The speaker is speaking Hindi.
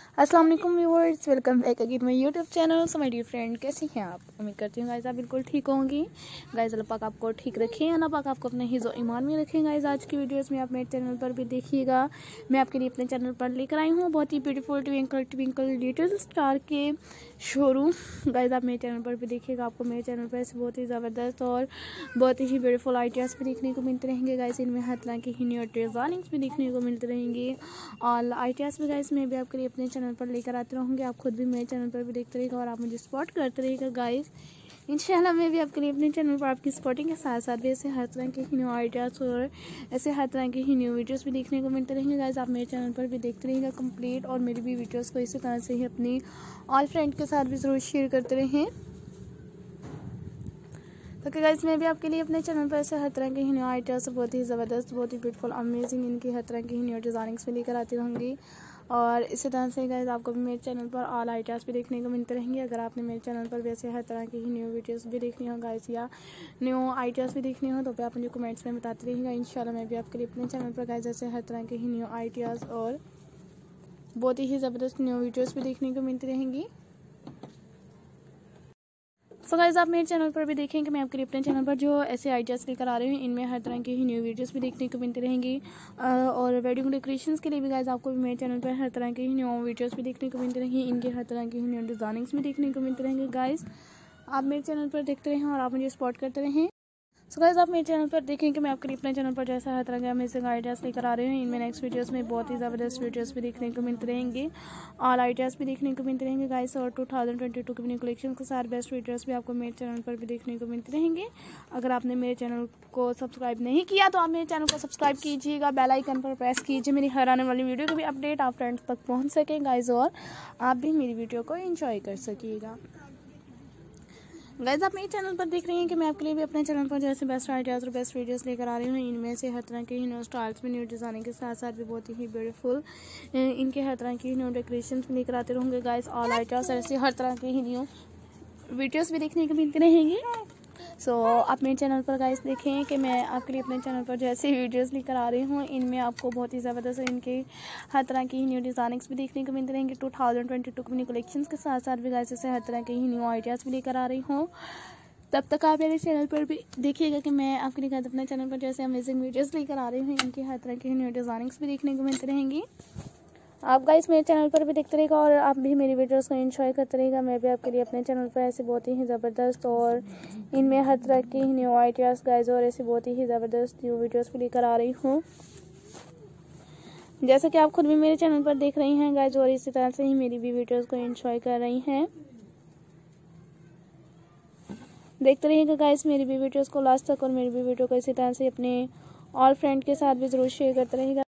अस्सलाम वालेकुम viewers, welcome back again my YouTube channel. So my dear friend, कैसी हैं आप? उम्मीद करती हूँ गाइस आप बिल्कुल ठीक होंगी। गाइस अल्लाह पाक आपको ठीक रखें, अल्लाह पाक आपको अपने हिज़्ज़ो ईमान में रखें। गाइस आज की वीडियोस में आप मेरे चैनल पर भी देखिएगा, मैं आपके लिए अपने चैनल पर लेकर आई हूँ बहुत ही ब्यूटीफुल ट्विंकल लिटिल स्टार के शोरूम। गाइस आप मेरे चैनल पर भी देखिएगा, आपको मेरे चैनल पर ऐसे बहुत ही ज़बरदस्त और बहुत ही ब्यूटीफुल आइडियाज़ भी देखने को मिलते रहेंगे। गाइस इनमें हर तरह की न्यू डिज़ाइनिंग्स भी देखने को मिलते रहेंगे और आइडियाज़ भी गाइस मैं भी आपके लिए अपने चैनल पर लेकर आते रहूँगी। आप खुद भी मेरे चैनल पर भी देखते रहिएगा और आप मुझे सपोर्ट करते रहिएगा। गाइस इंशाल्लाह मैं भी आपके लिए अपने चैनल पर आपकी सपोर्टिंग के साथ साथ भी ऐसे हर तरह के ही न्यू आइडियाज़ और ऐसे हर तरह के ही न्यू वीडियोस भी देखने को मिलते रहेंगे। गाइस आप मेरे चैनल पर भी देखते रहिएगा कंप्लीट, और मेरी भी वीडियोस को इसी तरह से ही अपनी ऑल फ्रेंड के साथ भी ज़रूर शेयर करते रहें। तो गाइस मैं भी आपके लिए अपने चैनल पर ऐसे हर तरह के ही न्यू आइडियाज़ बहुत ही ज़बरदस्त, बहुत ही ब्यूटीफुल, अमेजिंग इनकी हर तरह की ही न्यू डिज़ाइनिंग्स भी लेकर आती रहूँगी। और इसी तरह से गाइस आपको भी मेरे चैनल पर ऑल आइडियाज़ भी देखने को मिलते रहेंगे। अगर आपने मेरे चैनल पर वैसे हर तरह की ही न्यू वीडियोस भी देखनी हो गाइस या न्यू आइडियाज़ भी देखनी हो तो आप मुझे कमेंट्स में बताते रहिएगा। इंशाल्लाह मैं भी आपके लिए अपने चैनल पर गाइस ऐसे हर तरह के ही न्यू आइडियाज़ और बहुत ही ज़बरदस्त न्यू वीडियोज़ भी देखने को मिलती रहेंगी। सो गाइस आप मेरे चैनल पर भी देखें कि मैं आपके लिए अपने चैनल पर जो ऐसे आइडियाज़ लेकर आ रही हूँ, इनमें हर तरह की ही न्यू वीडियोस भी देखने को मिलती रहेंगी। और वेडिंग डेकोरेशंस के लिए भी गाइस आपको भी मेरे चैनल पर हर तरह की ही न्यू वीडियोस भी देखने को मिलती रहेंगी। इनके हर तरह की ही न्यू डिज़ाइनिंग्स भी देखने को मिलते रहेंगे। गाइस आप मेरे चैनल पर देखते रहें और आप मुझे सपोर्ट करते रहें। सो गाइस आप मेरे चैनल पर देखें कि मैं आपके लिए अपने चैनल पर जैसा हर तरह के अमेजिंग आइडियाज़ लेकर आ रहे हैं। इनमें नेक्स्ट वीडियोस में बहुत ही ज़बरदस्त वीडियोस भी देखने को मिलते रहेंगे, ऑल आइडियाज़ भी देखने को मिलते रहेंगे गाइस। और 2022 के न्यू कलेक्शन के साथ बेस्ट वीडियोस भी आपको मेरे चैनल पर भी देखने को मिलते रहेंगे। अगर आपने मेरे चैनल को सब्सक्राइब नहीं किया तो आप मेरे चैनल को सब्सक्राइब कीजिएगा, बेल आइकन पर प्रेस कीजिए, मेरी हर आने वाली वीडियो की भी अपडेट आप फ्रेंड्स तक पहुँच सकें गाइस, और आप भी मेरी वीडियो को एंजॉय कर सकिएगा। गाइस आप मेरे चैनल पर देख रहे हैं कि मैं आपके लिए भी अपने चैनल पर जैसे बेस्ट आइडियाज़ और बेस्ट वीडियोस लेकर आ रही हूँ। इनमें से हर तरह के ही न्यू स्टाइल्स में न्यू डिज़ाइनिंग के साथ साथ भी बहुत ही ब्यूटीफुल इनके हर तरह की न्यू डेकोरेशन भी लेकर आते रहूँगे। गाइस ऑल आइडियाज़ ऐसे हर तरह के ही न्यू वीडियोस भी देखने को मिलती रहेंगी। सो आप मेरे चैनल पर गाइस देखें कि मैं आपके लिए अपने चैनल पर जैसे वीडियोस लेकर आ रही हूँ, इनमें आपको बहुत ही ज़बरदस्त इनके हर तरह की न्यू डिज़ाइनिंग्स भी देखने को मिलते रहेंगे। 2022 के न्यू कलेक्शंस के साथ साथ भी गाइस ऐसे हर तरह के ही न्यू आइडियाज़ भी लेकर आ रही हूँ। तब तक आप मेरे चैनल पर भी देखिएगा कि मैं आपके लिए अपने चैनल पर जैसे अमेजिंग वीडियोस लेकर आ रही हूँ, इनकी हर तरह की न्यू डिज़ाइनिंग्स भी देखने को मिलती रहेंगी। आप गाइस मेरे चैनल पर भी देखते रहेगा और आप भी मेरी वीडियोस को एंजॉय करते रहेगा। मैं भी आपके लिए अपने चैनल पर ऐसे बहुत ही ज़बरदस्त और इनमें हर तरह की न्यू आइडियाज़ गाइस और ऐसे बहुत ही ज़बरदस्त न्यू वीडियोस भी लेकर आ रही हूँ, जैसा कि आप खुद भी मेरे चैनल पर देख रही हैं गाइस, और इसी तरह से ही मेरी भी वीडियोस को एंजॉय कर रही हैं। देखते रहिएगा गाइस मेरी भी वीडियोस को लास्ट तक, और मेरी भी वीडियो को इसी तरह से अपने ऑल फ्रेंड के साथ भी ज़रूर शेयर करते रहिएगा।